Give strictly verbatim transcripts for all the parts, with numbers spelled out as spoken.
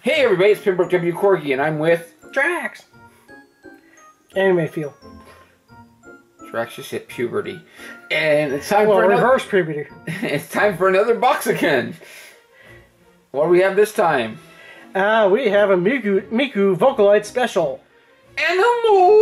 Hey everybody, it's Pembroke W. Corgi, and I'm with Drax. Anime feel. Drax just hit puberty, and it's time well, for another. reverse puberty. It's time for another Boxiken. What do we have this time? Uh, we have a Miku Miku Vocaloid special. Animal.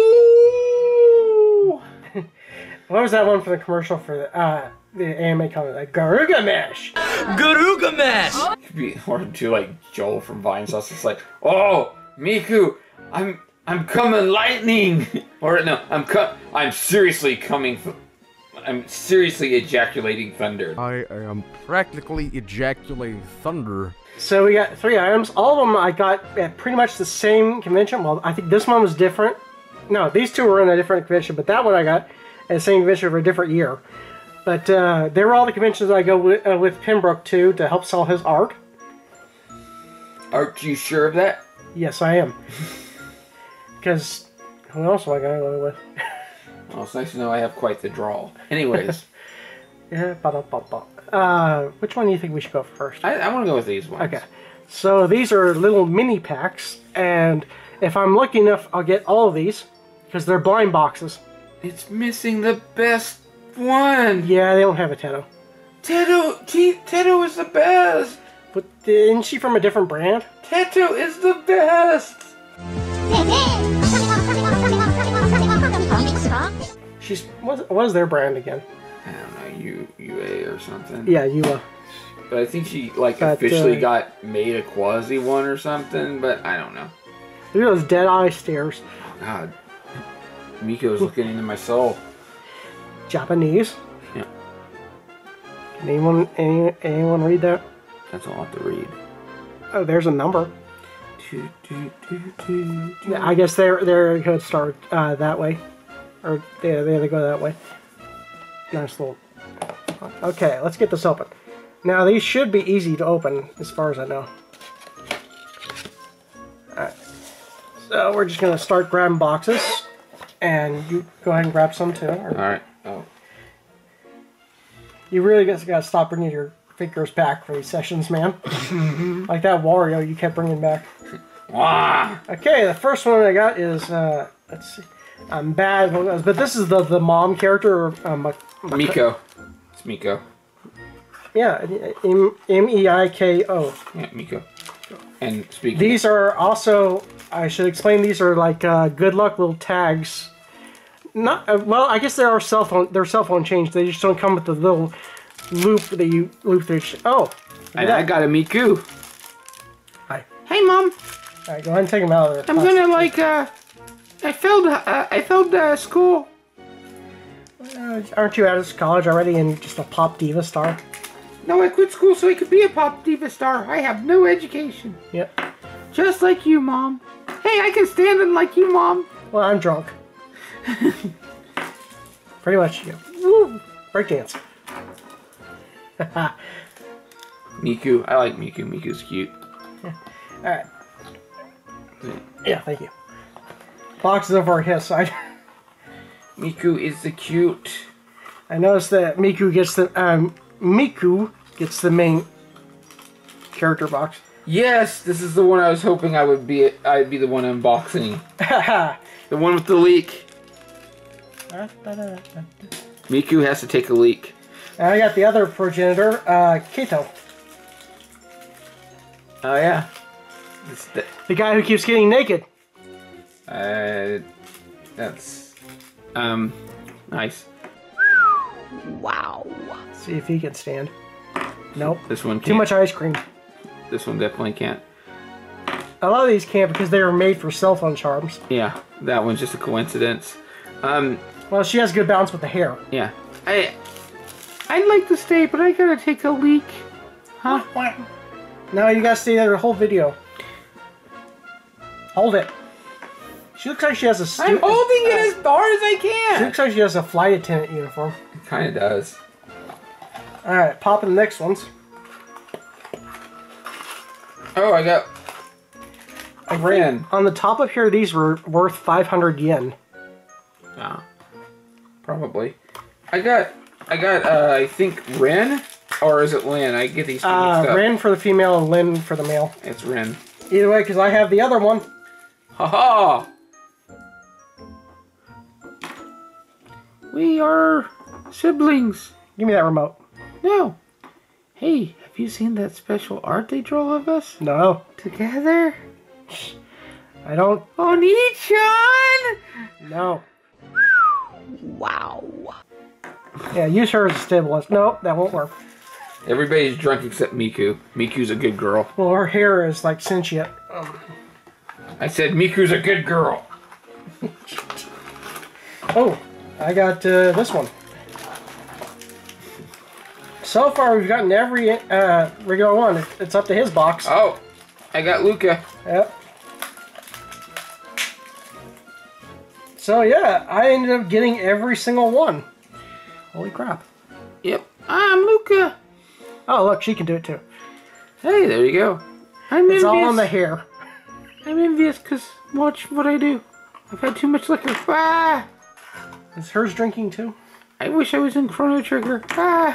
What was that one for the commercial for the uh the anime comic? Like Garuga Mesh. Garuga Mesh. Could be or do like Joel from Vine Sauce. It's like, oh, Miku, I'm I'm coming lightning, or no, I'm co I'm seriously coming. I'm seriously ejaculating thunder. I am practically ejaculating thunder. So we got three items. All of them I got at pretty much the same convention. Well, I think this one was different. No, these two were in a different convention, but that one I got at the same convention for a different year. But uh, they were all the conventions I go with, uh, with Pembroke to to help sell his art. Aren't you sure of that? Yes, I am. Because who else am I going to go with? Well, it's nice to know I have quite the drawl. Anyways. Yeah, ba -da -ba -ba. Uh, which one do you think we should go for first? I, I want to go with these ones. Okay. So these are little mini packs, and if I'm lucky enough, I'll get all of these, because they're blind boxes. It's missing the best one. Yeah, they don't have a Teto. Teto, gee, Teto is the best. But isn't she from a different brand? Teto is the best. She's what? What is their brand again? I don't know, U UA or something. Yeah, Yua. But I think she like But, officially uh, got made a quasi one or something. But I don't know. Look at those dead eye stares. Oh, God, Miko's looking into my soul. Japanese. Yeah. Can anyone any, anyone read that? That's all I have to read. Oh, there's a number. Two, two, two, two, two. Yeah, I guess they're they're going to start uh, that way, or yeah, they they go that way. Nice little. Okay, let's get this open. Now these should be easy to open, as far as I know. All right. So we're just going to start grabbing boxes, and you go ahead and grab some too. Or All right. Oh. you really just got to stop bringing your figures back for these sessions, man. Like that Wario you kept bringing back. Wah! Okay, the first one I got is, uh, let's see, I'm bad, but this is the, the mom character. Um, Miko. It's Miko. Yeah, M E I K O. Yeah, Miko. And speaking These are also, I should explain, these are like uh, good luck little tags. Not uh, well, I guess they are cell phone, they're cell phone changed. They just don't come with the little loop that you loop through. Oh, and I got a Miku. Hi. Hey, Mom. All right, go ahead and take them out of there. I'm gonna like uh, I failed uh, I failed uh, school. Uh, aren't you out of college already and just a pop diva star? No, I quit school so I could be a pop diva star. I have no education. Yep. Just like you, Mom. Hey, I can stand it like you, Mom. Well, I'm drunk. Pretty much. Yeah. Woo! Breakdance. Miku, I like Miku. Miku's cute. Yeah. All right. Yeah, thank you. Box is over his side. Miku is the cute. I noticed that Miku gets the um, Miku gets the main character box. Yes, this is the one I was hoping I would be. I'd be the one unboxing. The one with the leak. Miku has to take a leak. And I got the other progenitor, uh, Kato. Oh yeah. The, the guy who keeps getting naked. Uh, that's um nice. Wow. See if he can stand. Nope. This one can't. Too much ice cream. This one definitely can't. A lot of these can't because they were made for cell phone charms. Yeah, that one's just a coincidence. Um. Well, she has good balance with the hair. Yeah. I. I'd like to stay, but I gotta take a leak. Huh? No, you gotta stay there the whole video. Hold it. She looks like she has a. I'm holding it as far as I can. She looks like she has a flight attendant uniform. It kind of does. All right, popping the next ones. Oh, I got. I ran on the top of here. These were worth five hundred yen. Ah, probably. I got. I got. Uh, I think Ren, or is it Lin? I get these two mixed Uh, up. Ren for the female and Lin for the male. It's Ren. Either way, because I have the other one. Haha! We are siblings. Give me that remote. No. Hey, have you seen that special art they draw of us? No. Together? I don't. Oni-chan! No. Wow. Yeah, use her as a stabilizer. No, that won't work. Everybody's drunk except Miku. Miku's a good girl. Well, her hair is like sentient. Um, I said Miku's a good girl. oh, I got uh, this one. So far, we've gotten every uh, regular one. It's up to his box. Oh, I got Luca. Yep. So yeah, I ended up getting every single one. Holy crap. Yep, I'm Luca. Oh, look, she can do it too. Hey, there you go. I'm It's envious. all on the hair. I'm envious because watch what I do. I've had too much liquor. Ah! Is hers drinking too? I wish I was in Chrono Trigger. Ah!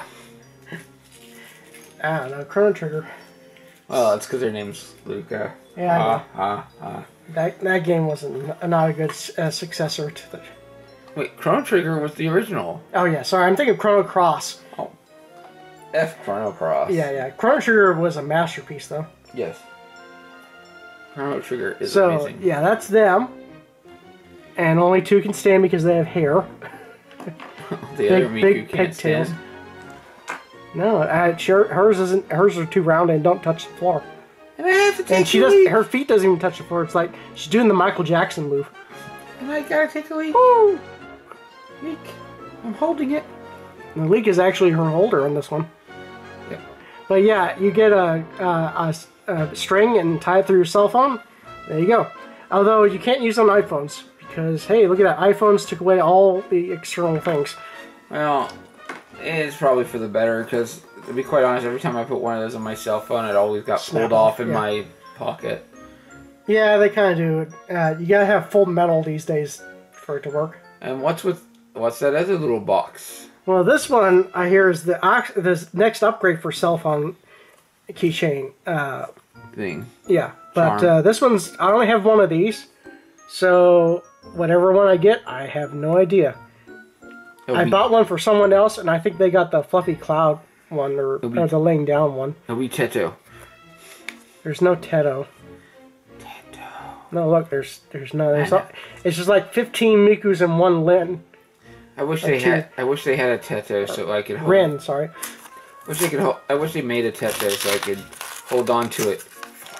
Ah, no, Chrono Trigger. Well, it's because her name's Luca. Yeah, I know. Ah, ah, ah. That, that game wasn't not a good uh, successor to the... Wait, Chrono Trigger was the original. Oh yeah, sorry, I'm thinking Chrono Cross. Oh. F Chrono Cross. Yeah, yeah. Chrono Trigger was a masterpiece though. Yes. Chrono Trigger is so, amazing. yeah, that's them. And only two can stand because they have hair. The other Miku can't stand. No, uh, sure, hers isn't. Hers are too round and don't touch the floor. And I have to take And she a doesn't. leak. Her feet doesn't even touch the floor. It's like she's doing the Michael Jackson move. And I gotta take a leak. Woo! Leak. I'm holding it. The leak is actually her holder on this one. Yep. But yeah, you get a, a, a, a string and tie it through your cell phone. There you go. Although you can't use it on iPhones because hey, look at that. iPhones took away all the external things. Well, it's probably for the better because, to be quite honest, every time I put one of those on my cell phone, it always got Snap pulled off, off in yeah. my pocket. Yeah, they kind of do. Uh, you gotta have full metal these days for it to work. And what's with what's that other little box? Well, this one I hear is the ox- this next upgrade for cell phone keychain. Uh, Thing. yeah, but Charm. uh, this one's I only have one of these, so whatever one I get, I have no idea. It'll I be, bought one for someone else, and I think they got the fluffy cloud one or, It'll be- or the laying down one. It'll be Teto. There's no Teto. Teto. No, look, there's there's no. There's I not, it's just like fifteen Mikus and one Lin. I wish Or they two. had. I wish they had a Teto so I could hold. Ren, sorry. Wish they could. Hold, I wish they made a Teto so I could hold on to it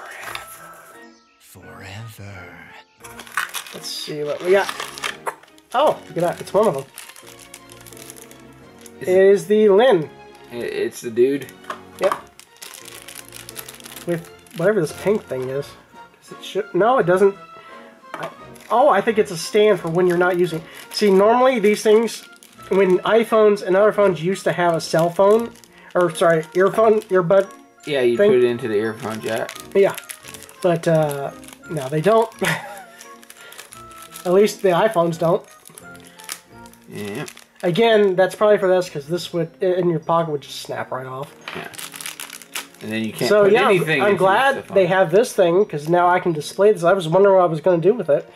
Forever. Let's see what we got. Oh, look at that. It's one of them. Is It is the Lin. It- It's the dude. Yep. With whatever this pink thing is. Does it should, no, it doesn't. I, oh, I think it's a stand for when you're not using. See, normally these things, when iPhones and other phones used to have a cell phone, or sorry, earphone, earbud. Yeah, you Thing. put it into the earphone jack. Yeah. But, uh, no, they don't. At least the iPhones don't. Yeah. Again, that's probably for this, because this would, in your pocket, would just snap right off. Yeah. And then you can't So put yeah, anything. I'm into glad the phone. they have this thing, because now I can display this. I was wondering what I was going to do with it.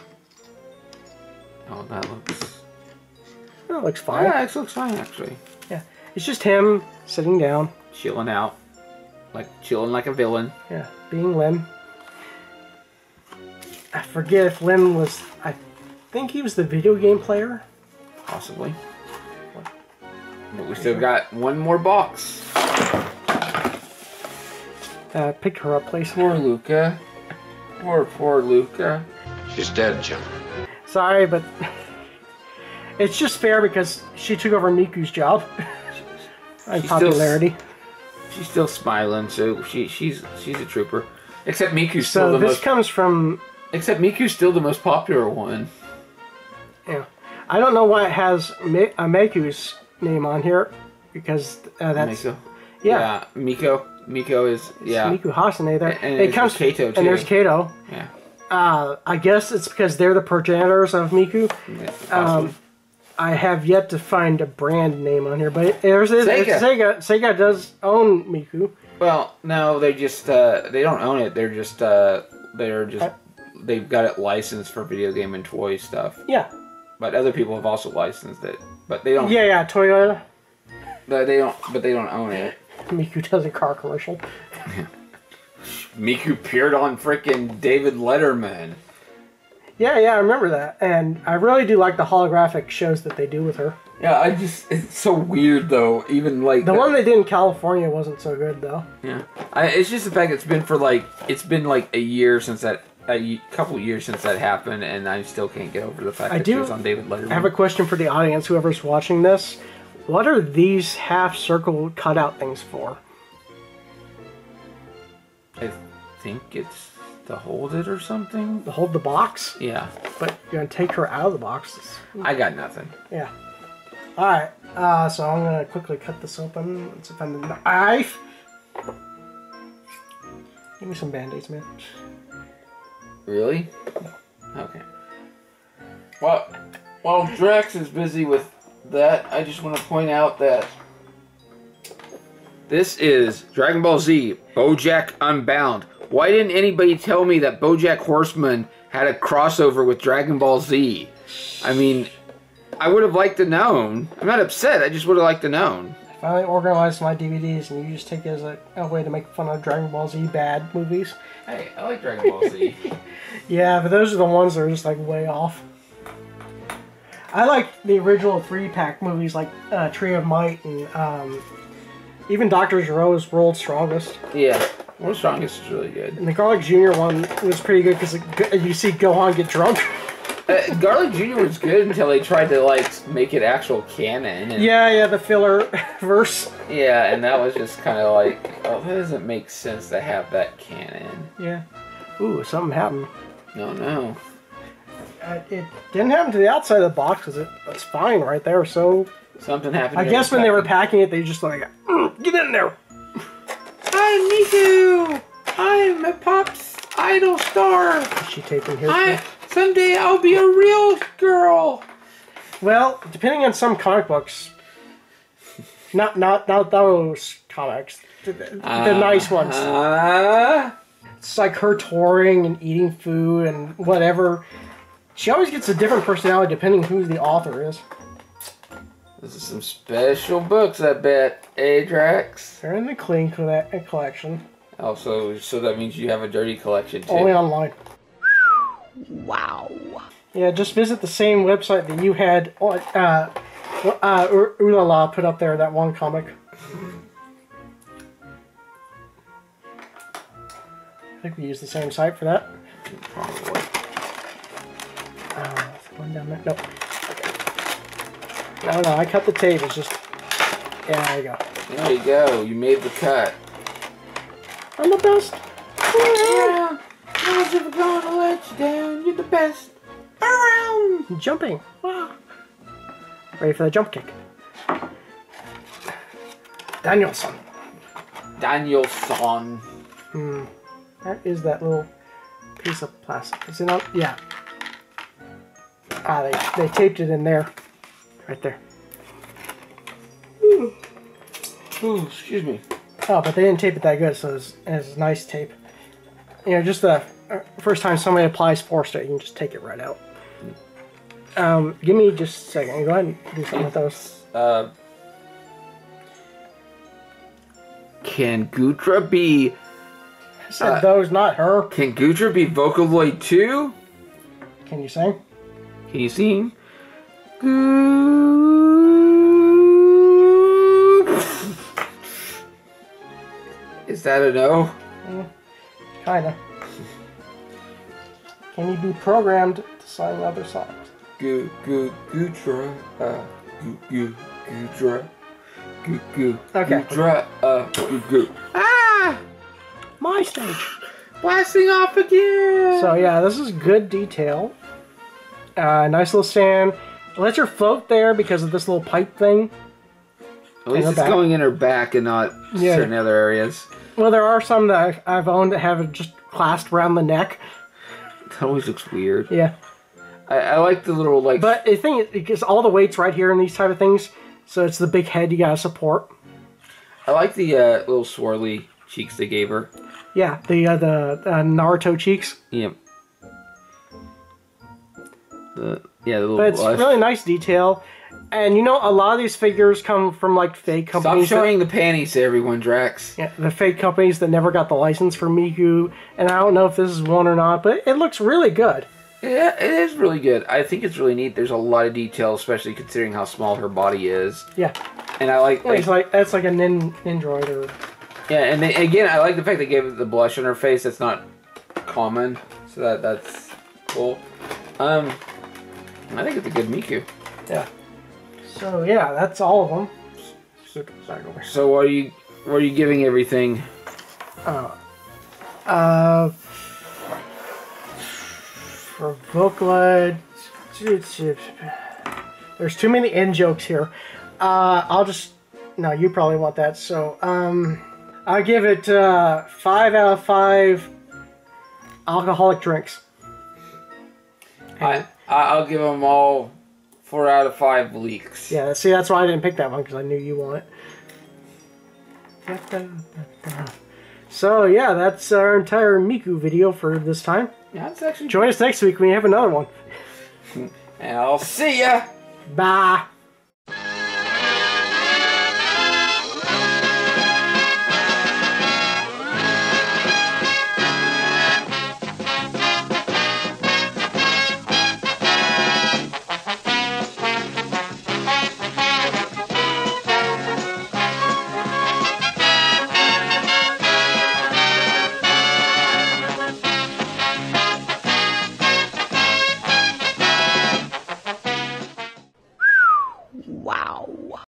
Oh, that looks. Oh, it looks fine. Yeah, it looks fine actually. Yeah. It's just him sitting down. Chilling out, like chilling like a villain. Yeah, being Lin. I forget if Lin was... I think he was the video game player. Possibly. But we still got one more box. Uh, pick her up, please. Poor Luca. Poor, poor Luca. She's dead, Jim. Sorry, but... It's just fair because she took over Miku's job. And She's still- popularity. She's still smiling, so she she's she's a trooper. Except Miku's So still the this most. comes from... Except Miku's still the most popular one. Yeah. I don't know why it has Mi- uh, Miku's name on here. Because uh, that's... Miko. Yeah. Yeah, Miko. Miko is yeah. Miku Hasane there. And it it's comes Kato, too. And there's Kato. Yeah. Uh, I guess it's because they're the progenitors of Miku. Yeah, possibly. Um, I have yet to find a brand name on here, but there's, there's Sega. Sega. Sega does own Miku. Well, no, they just uh, they don't own it. They're just uh, they're just they've got it licensed for video game and toy stuff. Yeah. But other people have also licensed it. But they don't. Yeah, yeah, Toyota. But they don't. But they don't own it. Miku does a car commercial. Miku appeared on frickin' David Letterman. Yeah, yeah, I remember that, and I really do like the holographic shows that they do with her. Yeah, I just it's so weird though. Even like the that, one they did in California wasn't so good though. Yeah, I, it's just the fact it's been for like it's been like a year since that a couple years since that happened, and I still can't get over the fact I that do she was on David Letterman. I have a question for the audience, whoever's watching this. What are these half circle cutout things for? I think it's to hold it or something. To hold the box? Yeah. But you're gonna take her out of the box. I got nothing. Yeah. Alright, uh, so I'm gonna quickly cut this open. Let's find the knife. Give me some band-aids, man. Really? Okay. Well, while Drex is busy with that, I just want to point out that this is Dragon Ball Z, BoJack Unbound. Why didn't anybody tell me that BoJack Horseman had a crossover with Dragon Ball Z? I mean, I would have liked to known. I'm not upset, I just would have liked to known. I finally organized my D V Ds, and you just take it as a, a way to make fun of Dragon Ball Z bad movies. Hey, I like Dragon Ball Z. Yeah, but those are the ones that are just like way off. I like the original three-pack movies like uh, Tree of Might and um, even Doctor Gero's World's Strongest. Yeah, World's Strongest is really good. And the Garlic Junior one was pretty good because you see Gohan get drunk. Uh, Garlic Junior was good until they tried to like make it actual canon. And, yeah, yeah, the filler verse. Yeah, and that was just kind of like, oh, that doesn't make sense to have that canon. Yeah. Ooh, something happened. No, no. Uh, it didn't happen to the outside of the box because it, it's fine right there. So something happened. I guess when they were packing it, they just like, get in there. I'm Miku. I'm a pop's idol star. Is she taping here? I someday I'll be a real girl. Well, depending on some comic books, not not not those comics, the, the uh, nice ones. Uh, It's like her touring and eating food and whatever. She always gets a different personality depending who the author is. This is some special books, I bet. Eh, Drax? They're in the clean collection. Also, so that means you have a dirty collection too. Only online. Wow. Yeah, just visit the same website that you had uh, uh, Ulala put up there, that one comic. I think we used the same site for that. Probably. Uh, one down there. Nope. Okay. No, no, I cut the tape. It's just... Yeah, there you go. There you go. You made the cut. I'm the best. Yeah. I was never gonna let you down. You're the best around. Jumping. Wow. Ready for the jump kick. Danielson. Danielson. Hmm. Where is that little piece of plastic? Is it on? Yeah. Ah, they, they taped it in there. Right there. Ooh. Ooh, excuse me. Oh, but they didn't tape it that good, so it's, it's nice tape. You know, just the first time somebody applies force to it, you can just take it right out. Um, give me just a second. Go ahead and do something with those. Uh, can Gutra be... I said uh, those, not her. Can Gutra be Vocaloid too? Can you sing? Can you sing? Is that a no? Mm, kinda. Can you be programmed to sing other songs? Gu gu Gutra, uh, gu gu Gutra, gu gu Okay. Gutra, uh, gu gu. Ah! My stage. Blasting off again! So yeah, this is good detail. Uh, nice little stand. It lets her float there because of this little pipe thing. At least it's back. going in her back and not Yeah. certain other areas. Well, there are some that I've owned that have it just clasped around the neck. That always looks weird. Yeah. I, I like the little, like... But the thing is, because all the weight's right here in these type of things, so it's the big head you gotta support. I like the uh, little swirly cheeks they gave her. Yeah, the uh, the uh, Naruto cheeks. Yep. The, yeah, the little But it's blush. really nice detail. And you know, a lot of these figures come from like fake Stop companies. showing the panties to everyone, Drax. Yeah, the fake companies that never got the license for Miku. And I don't know if this is one or not, but it looks really good. Yeah, it is really good. I think it's really neat. There's a lot of detail, especially considering how small her body is. Yeah. And I like... It's like that's like a nin Nindroid or... Yeah, and they, again, I like the fact they gave it the blush on her face. That's not common. So that that's cool. Um, I think it's a good Miku. Yeah. So yeah, that's all of them. Super back over. So what are you what are you giving everything? Uh, uh, for Vocaloid, there's too many in jokes here. Uh, I'll just no, you probably want that. So um, I'll give it uh, five out of five alcoholic drinks. I I'll give them all four out of five leaks. Yeah, see, that's why I didn't pick that one, because I knew you want it. So, yeah, that's our entire Miku video for this time. Yeah, that's actually... Join us next week when we have another one. And I'll see ya! Bye!